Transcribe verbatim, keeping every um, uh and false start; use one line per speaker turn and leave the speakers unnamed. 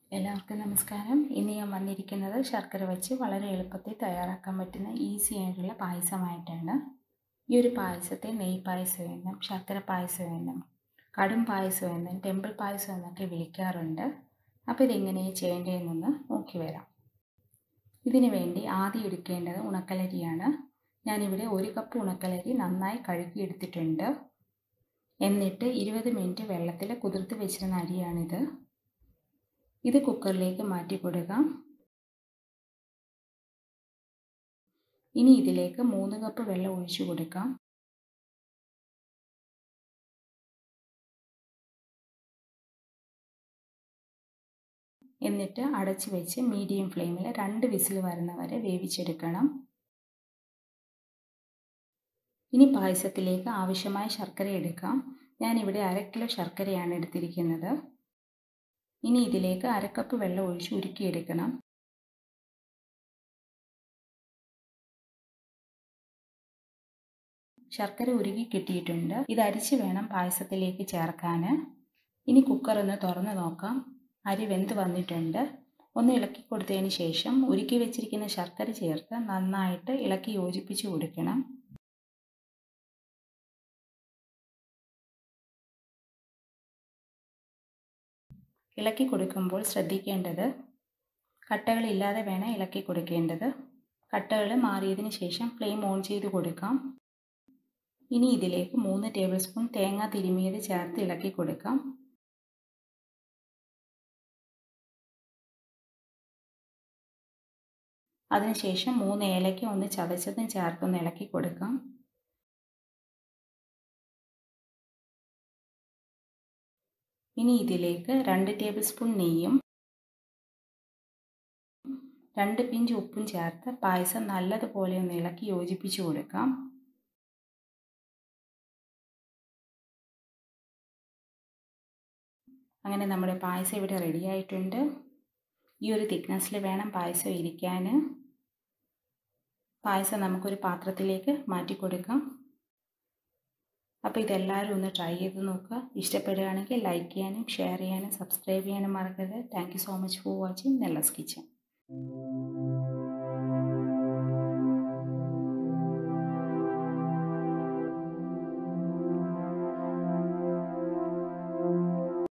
എല്ലാവർക്കും നമസ്കാരം. ഇന്ന് ഞാൻ വന്നിരിക്കുന്നത് ശർക്കര വെച്ച് വളരെ എളുപ്പത്തിൽ തയ്യാറാക്കാൻ പറ്റുന്ന ഈസി ആയിട്ടുള്ള പായസമായിട്ടാണ്. ഈ ഒരു പായസത്തെ നെയ് പായസം എന്നും ശർക്കര പായസം എന്നും കടും പായസം എന്നും ടെമ്പിൾ പായസം എന്നൊക്കെ വിളിക്കാറുണ്ട്. അപ്പോൾ ഇതെങ്ങനെയാണ് ചെയ്യേണ്ടതെന്നൊന്ന് നോക്കി വരാം. ഇതിനു വേണ്ടി ആദ്യം എടുക്കേണ്ടത് ഉണക്കലരിയാണ്. ഞാനിവിടെ ഒരു കപ്പ് ഉണക്കലരി നന്നായി കഴുകിയെടുത്തിട്ടുണ്ട്. എന്നിട്ട് ഇരുപത് മിനിറ്റ് വെള്ളത്തിൽ കുതിർത്ത് വെച്ചിരുന്ന അരിയാണിത്. ഇത് കുക്കറിലേക്ക് മാറ്റി കൊടുക്കാം. ഇനി ഇതിലേക്ക് മൂന്ന് കപ്പ് വെള്ളം ഒഴിച്ചു കൊടുക്കാം. എന്നിട്ട് അടച്ചു വെച്ച് മീഡിയം ഫ്ലെയിമിൽ രണ്ട് വിസിൽ വരുന്ന വരെ വേവിച്ചെടുക്കണം. ഇനി പായസത്തിലേക്ക് ആവശ്യമായ ശർക്കര എടുക്കാം. ഞാനിവിടെ അര കിലോ ശർക്കരയാണ് എടുത്തിരിക്കുന്നത്. ഇനി ഇതിലേക്ക് അരക്കപ്പ് വെള്ളം ഒഴിച്ച് ഉരുക്കിയെടുക്കണം. ശർക്കര ഉരുകി കിട്ടിയിട്ടുണ്ട്. ഇത് അരിച്ച് വേണം പായസത്തിലേക്ക് ചേർക്കാൻ. ഇനി കുക്കർ ഒന്ന് തുറന്ന് നോക്കാം. അരി വെന്ത് വന്നിട്ടുണ്ട്. ഒന്ന് ഇളക്കി കൊടുത്തതിന് ശേഷം ഉരുക്കി വെച്ചിരിക്കുന്ന ശർക്കര ചേർത്ത് നന്നായിട്ട് ഇളക്കി യോജിപ്പിച്ച് കൊടുക്കണം. ഇളക്കി കൊടുക്കുമ്പോൾ ശ്രദ്ധിക്കേണ്ടത് കട്ടകളില്ലാതെ വേണം ഇളക്കി കൊടുക്കേണ്ടത്. കട്ടകൾ മാറിയതിന് ശേഷം ഫ്ലെയിം ഓൺ ചെയ്ത് കൊടുക്കാം. ഇനി ഇതിലേക്ക് മൂന്ന് ടേബിൾ സ്പൂൺ തേങ്ങ തിരുമിയത് ചേർത്ത് ഇളക്കി കൊടുക്കാം. അതിനുശേഷം മൂന്ന് ഏലക്ക ഒന്ന് ചതച്ചതും ചേർത്തൊന്ന് ഇളക്കി കൊടുക്കാം. ഇനി ഇതിലേക്ക് രണ്ട് ടേബിൾ സ്പൂൺ നെയ്യും രണ്ട് പിഞ്ച് ഉപ്പും ചേർത്ത് പായസം നല്ലതുപോലെ ഒന്ന് ഇളക്കി യോജിപ്പിച്ച് കൊടുക്കാം. അങ്ങനെ നമ്മുടെ പായസം ഇവിടെ റെഡി ആയിട്ടുണ്ട്. ഈ ഒരു തിക്നെസ്സിൽ വേണം പായസം ഇരിക്കാൻ. പായസം നമുക്കൊരു പാത്രത്തിലേക്ക് മാറ്റി കൊടുക്കാം. അപ്പോൾ ഇതെല്ലാവരും ഒന്ന് ട്രൈ ചെയ്ത് നോക്കുക. ഇഷ്ടപ്പെടുകയാണെങ്കിൽ ലൈക്ക് ചെയ്യാനും ഷെയർ ചെയ്യാനും സബ്സ്ക്രൈബ് ചെയ്യാനും മറക്കരുത്. Thank you so much for watching Nellas kitchen.